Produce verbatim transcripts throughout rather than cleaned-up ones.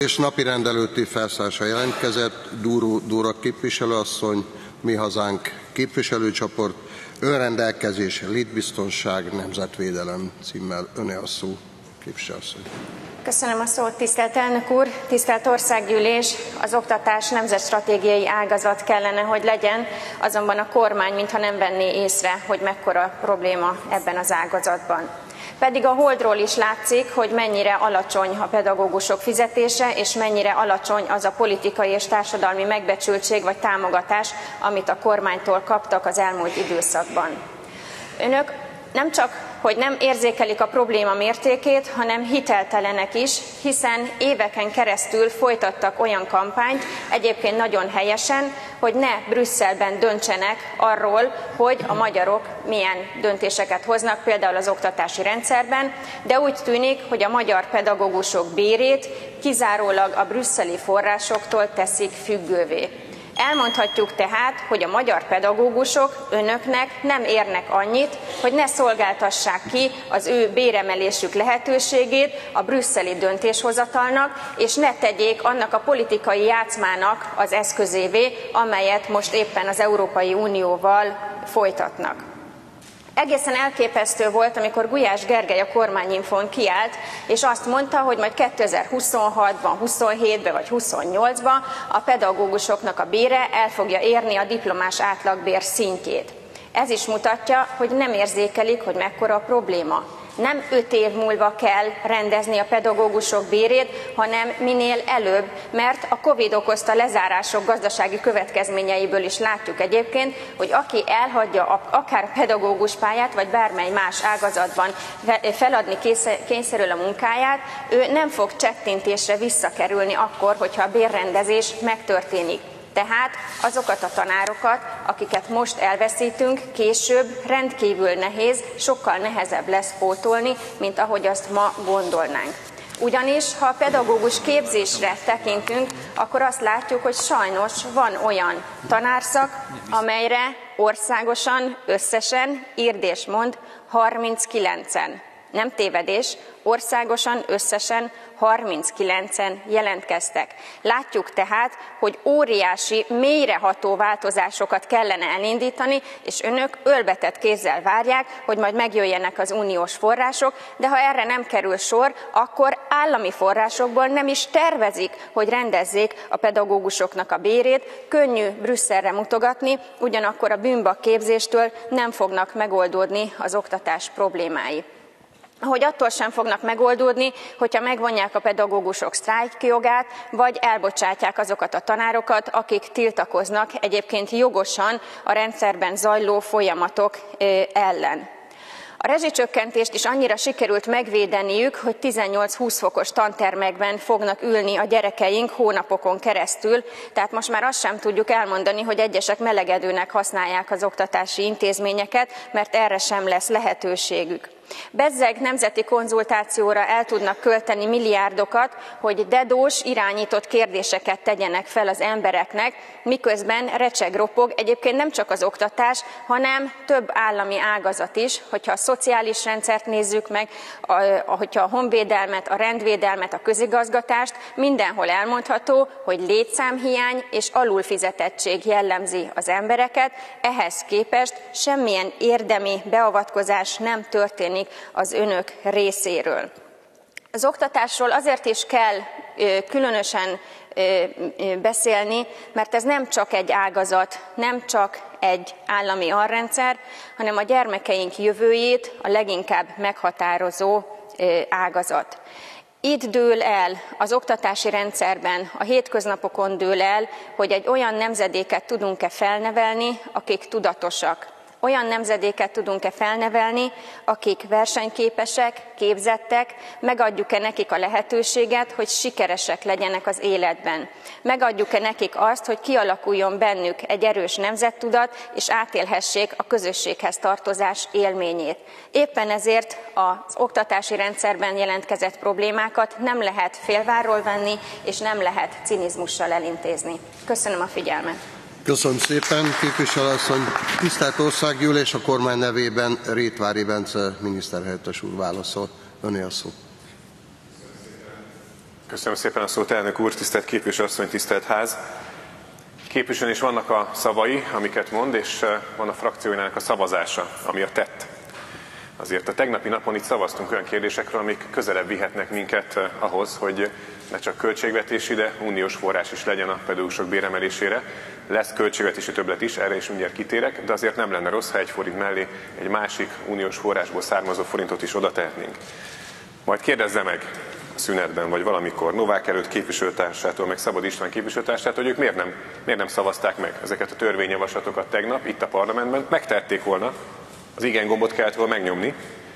És napirend előtti felszállása jelentkezett Dúró Dóra képviselőasszony, Mi Hazánk képviselőcsoport, önrendelkezés, létbiztonság, nemzetvédelem címmel. Öné a szó, képviselőasszony. Köszönöm a szót, tisztelt elnök úr, tisztelt országgyűlés. Az oktatás nemzetstratégiai ágazat kellene, hogy legyen, azonban a kormány mintha nem venné észre, hogy mekkora probléma ebben az ágazatban. Pedig a Holdról is látszik, hogy mennyire alacsony a pedagógusok fizetése, és mennyire alacsony az a politikai és társadalmi megbecsültség vagy támogatás, amit a kormánytól kaptak az elmúlt időszakban. Önök nem csak, hogy nem érzékelik a probléma mértékét, hanem hiteltelenek is, hiszen éveken keresztül folytattak olyan kampányt, egyébként nagyon helyesen, hogy ne Brüsszelben döntsenek arról, hogy a magyarok milyen döntéseket hoznak, például az oktatási rendszerben, de úgy tűnik, hogy a magyar pedagógusok bérét kizárólag a brüsszeli forrásoktól teszik függővé. Elmondhatjuk tehát, hogy a magyar pedagógusok önöknek nem érnek annyit, hogy ne szolgáltassák ki az ő béremelésük lehetőségét a brüsszeli döntéshozatalnak, és ne tegyék annak a politikai játszmának az eszközévé, amelyet most éppen az Európai Unióval folytatnak. Egészen elképesztő volt, amikor Gulyás Gergely a kormányinfón kiállt, és azt mondta, hogy majd kétezer-huszonhatban, huszonhétben vagy huszonnyolcban a pedagógusoknak a bére el fogja érni a diplomás átlagbér szintjét. Ez is mutatja, hogy nem érzékelik, hogy mekkora a probléma. Nem öt év múlva kell rendezni a pedagógusok bérét, hanem minél előbb, mert a Covid okozta lezárások gazdasági következményeiből is látjuk egyébként, hogy aki elhagyja a, akár a pedagógus pályát, vagy bármely más ágazatban feladni kényszerül a munkáját, ő nem fog csettintésre visszakerülni akkor, hogyha a bérrendezés megtörténik. Tehát azokat a tanárokat, akiket most elveszítünk, később rendkívül nehéz, sokkal nehezebb lesz pótolni, mint ahogy azt ma gondolnánk. Ugyanis, ha a pedagógus képzésre tekintünk, akkor azt látjuk, hogy sajnos van olyan tanárszak, amelyre országosan, összesen, írd és mond, harminckilencen. Nem tévedés, országosan összesen harminckilencen jelentkeztek. Látjuk tehát, hogy óriási, mélyreható változásokat kellene elindítani, és önök ölbetett kézzel várják, hogy majd megjöjjenek az uniós források, de ha erre nem kerül sor, akkor állami forrásokból nem is tervezik, hogy rendezzék a pedagógusoknak a bérét. Könnyű Brüsszelre mutogatni, ugyanakkor a bűnbak képzéstől nem fognak megoldódni az oktatás problémái. Hogy attól sem fognak megoldódni, hogyha megvonják a pedagógusok sztrájkjogát, vagy elbocsátják azokat a tanárokat, akik tiltakoznak egyébként jogosan a rendszerben zajló folyamatok ellen. A rezsicsökkentést is annyira sikerült megvédeniük, hogy tizennyolc-húsz fokos tantermekben fognak ülni a gyerekeink hónapokon keresztül, tehát most már azt sem tudjuk elmondani, hogy egyesek melegedőnek használják az oktatási intézményeket, mert erre sem lesz lehetőségük. Bezzeg nemzeti konzultációra el tudnak költeni milliárdokat, hogy dedós, irányított kérdéseket tegyenek fel az embereknek, miközben recseg-ropog egyébként nem csak az oktatás, hanem több állami ágazat is, hogyha a szociális rendszert nézzük meg, a, hogyha a honvédelmet, a rendvédelmet, a közigazgatást, mindenhol elmondható, hogy létszámhiány és alulfizetettség jellemzi az embereket, ehhez képest semmilyen érdemi beavatkozás nem történik az önök részéről. Az oktatásról azért is kell különösen beszélni, mert ez nem csak egy ágazat, nem csak egy állami alrendszer, hanem a gyermekeink jövőjét a leginkább meghatározó ágazat. Itt dől el az oktatási rendszerben, a hétköznapokon dől el, hogy egy olyan nemzedéket tudunk-e felnevelni, akik tudatosak. Olyan nemzedéket tudunk-e felnevelni, akik versenyképesek, képzettek, megadjuk-e nekik a lehetőséget, hogy sikeresek legyenek az életben. Megadjuk-e nekik azt, hogy kialakuljon bennük egy erős nemzettudat, és átélhessék a közösséghez tartozás élményét. Éppen ezért az oktatási rendszerben jelentkezett problémákat nem lehet félvárról venni, és nem lehet cinizmussal elintézni. Köszönöm a figyelmet! Köszönöm szépen, képviselőasszony. Tisztelt Országgyűlés, a kormány nevében Rétvári Bence miniszterhelyettes úr válaszol. Öné a szó. Köszönöm szépen a szót, elnök úr, tisztelt képviselőasszony, tisztelt ház. Képviselőn is vannak a szavai, amiket mond, és van a frakcióinának a szavazása, ami a tett. Azért a tegnapi napon itt szavaztunk olyan kérdésekről, amik közelebb vihetnek minket ahhoz, hogy ne csak költségvetési, de uniós forrás is legyen a pedagógusok béremelésére. Lesz költségvetési többlet is, erre is mindjárt kitérek, de azért nem lenne rossz, ha egy forint mellé egy másik uniós forrásból származó forintot is oda tehetnénk. Majd kérdezze meg a szünetben, vagy valamikor Novák előtt képviselőtársától, meg Szabad István képviselőtársától, hogy ők miért nem, miért nem szavazták meg ezeket a törvényjavaslatokat tegnap itt a parlamentben. Megtették volna, az igen gombot kellett volna megnyomni,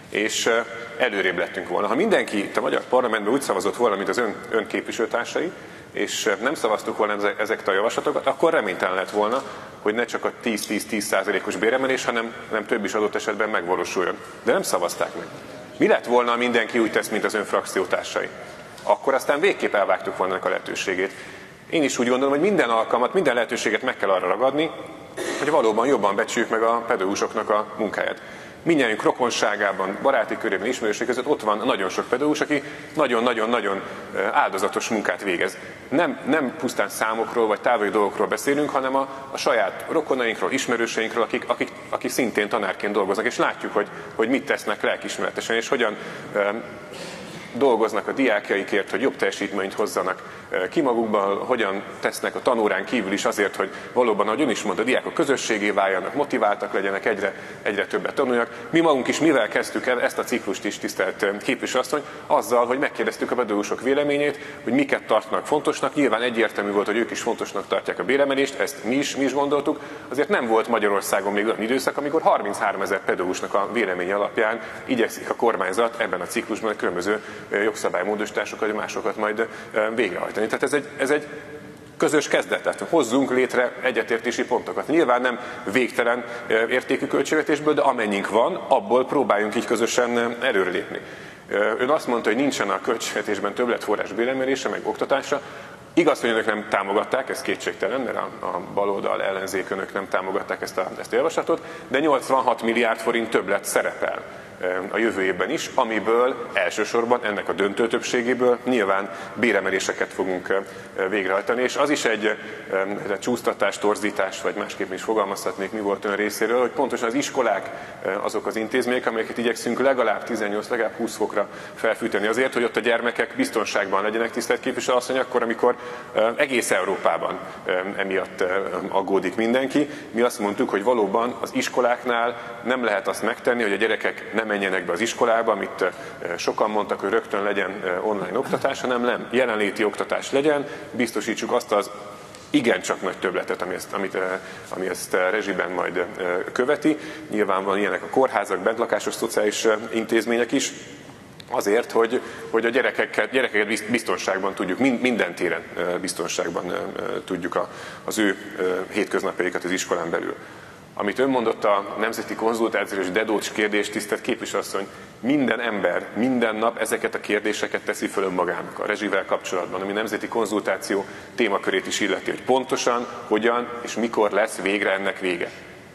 és előrébb lettünk volna. Ha mindenki itt a magyar parlamentben úgy szavazott volna, mint az ön, ön képviselőtársai, és nem szavaztuk volna ezeket a javaslatokat, akkor reménytelen lett volna, hogy ne csak a tíz-tíz-tíz százalékos béremelés, hanem nem több is adott esetben megvalósuljon. De nem szavazták meg. Mi lett volna, ha mindenki úgy tesz, mint az ön frakciótársai? Akkor aztán végképp elvágtuk volna a lehetőségét. Én is úgy gondolom, hogy minden alkalmat, minden lehetőséget meg kell arra ragadni, hogy valóban jobban becsüljük meg a pedagógusoknak a munkáját. Mindnyájunk rokonságában, baráti körében, ismerőség között ott van nagyon sok pedagógus, aki nagyon-nagyon-nagyon áldozatos munkát végez. Nem, nem pusztán számokról vagy távoli dolgokról beszélünk, hanem a, a saját rokonainkról, ismerőseinkről, akik, akik, akik szintén tanárként dolgoznak, és látjuk, hogy, hogy mit tesznek lelkiismeretesen, és hogyan um, dolgoznak a diákjaikért, hogy jobb teljesítményt hozzanak ki magukban, hogyan tesznek a tanórán kívül is azért, hogy valóban, ahogy ön is mondta, a diákok közösségé váljanak, motiváltak legyenek, egyre, egyre többet tanuljanak. Mi magunk is mivel kezdtük el ezt a ciklust is, tisztelt képviselőasszony, azzal, hogy megkérdeztük a pedagógusok véleményét, hogy miket tartnak fontosnak. Nyilván egyértelmű volt, hogy ők is fontosnak tartják a béremelést, ezt mi is, mi is gondoltuk. Azért nem volt Magyarországon még olyan időszak, amikor harmincháromezer pedagógusnak a vélemény alapján igyekszik a kormányzat ebben a ciklusban a különböző jogszabálymódosításokat, vagy másokat majd végrehajtani. Tehát ez egy, ez egy közös kezdet, tehát hozzunk létre egyetértési pontokat. Nyilván nem végtelen értékű költségvetésből, de amennyink van, abból próbáljunk így közösen előrelépni. Ön azt mondta, hogy nincsen a költségvetésben többletforrás béremelése, meg oktatásra. Igaz, hogy önök nem támogatták, ez kétségtelen, mert a, a baloldal ellenzék önök nem támogatták ezt a, ezt a javaslatot, de nyolcvanhat milliárd forint többlet szerepel a jövő évben is, amiből elsősorban ennek a döntő többségéből nyilván béremeléseket fogunk végrehajtani, és az is egy, egy csúsztatás, torzítás, vagy másképp is fogalmazhatnék, mi volt ön részéről, hogy pontosan az iskolák azok az intézmények, amelyeket igyekszünk legalább tizennyolc, legalább húsz fokra felfűteni azért, hogy ott a gyermekek biztonságban legyenek, tisztelt képviselőasszony, akkor, amikor egész Európában emiatt aggódik mindenki. Mi azt mondtuk, hogy valóban az iskoláknál nem lehet azt megtenni, hogy a gyerekek nem menjenek be az iskolába, amit sokan mondtak, hogy rögtön legyen online oktatás, hanem nem, jelenléti oktatás legyen, biztosítsuk azt az igencsak nagy többletet, ami ezt, amit, ami ezt rezsiben majd követi. Nyilván van ilyenek a kórházak, bentlakásos szociális intézmények is, azért, hogy, hogy a gyerekeket, gyerekeket biztonságban tudjuk, minden téren biztonságban tudjuk az ő hétköznapjaikat az iskolán belül. Amit ön mondott a nemzeti konzultációs dedócs kérdés, tisztelt képviselőasszony, minden ember, minden nap ezeket a kérdéseket teszi föl önmagának a rezsivel kapcsolatban, ami nemzeti konzultáció témakörét is illeti, hogy pontosan, hogyan és mikor lesz végre ennek vége.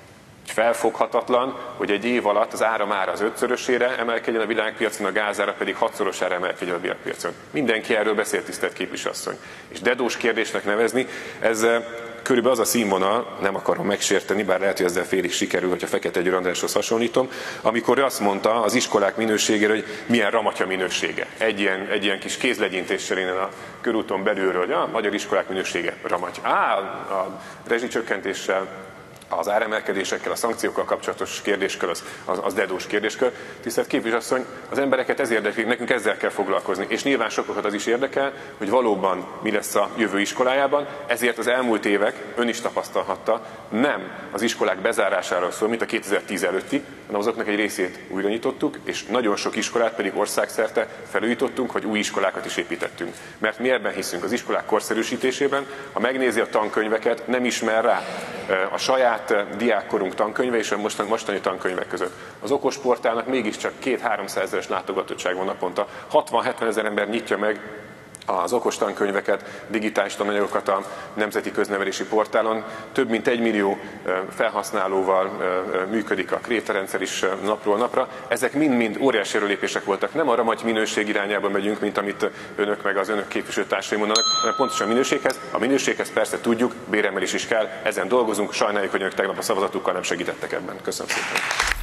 Felfoghatatlan, hogy egy év alatt az áram ára az ötszörösére emelkedjen a világpiacon, a gázára pedig hatszorosára emelkedjen a világpiacon. Mindenki erről beszélt, tisztelt képviselőasszony. És dedós kérdésnek nevezni, ez körülbelül az a színvonal, nem akarom megsérteni, bár lehet, hogy ezzel félig sikerül, hogyha Fekete Győr Andráshoz hasonlítom, amikor ő azt mondta az iskolák minőségére, hogy milyen ramatya minősége. Egy ilyen, egy ilyen kis kézlegyintéssel innen a körúton belülről, hogy a magyar iskolák minősége ramatya. Á, a rezsicsökkentéssel, az áremelkedésekkel, a szankciókkal kapcsolatos kérdéskör, az, az, az dedós kérdéskör. Tisztelt képviselőasszony, az embereket ez érdekli, nekünk ezzel kell foglalkozni. És nyilván sokakat az is érdekel, hogy valóban mi lesz a jövő iskolájában, ezért az elmúlt évek, ön is tapasztalhatta, nem az iskolák bezárásáról szól, mint a kétezer-tíz előtti, hanem azoknak egy részét újra nyitottuk, és nagyon sok iskolát pedig országszerte felújítottunk, vagy új iskolákat is építettünk. Mert mi ebben hiszünk, az iskolák korszerűsítésében, ha megnézi a tankönyveket, nem ismer rá a saját diákkorunk tankönyve és a mostani, mostani tankönyvek között. Az okos portálnak mégiscsak két-háromszázeres látogatottság van naponta. hatvan-hetven ezer ember nyitja meg az okos tankönyveket, digitális tananyagokat a Nemzeti Köznevelési Portálon. Több mint egy millió felhasználóval működik a krétarendszer is napról napra. Ezek mind-mind óriási erőlépések voltak. Nem arra majd minőség irányába megyünk, mint amit önök meg az önök képviselőtársai mondanak, hanem pontosan a minőséghez. A minőséghez persze tudjuk, béremelés is kell, ezen dolgozunk, sajnáljuk, hogy önök tegnap a szavazatukkal nem segítettek ebben. Köszönöm szépen.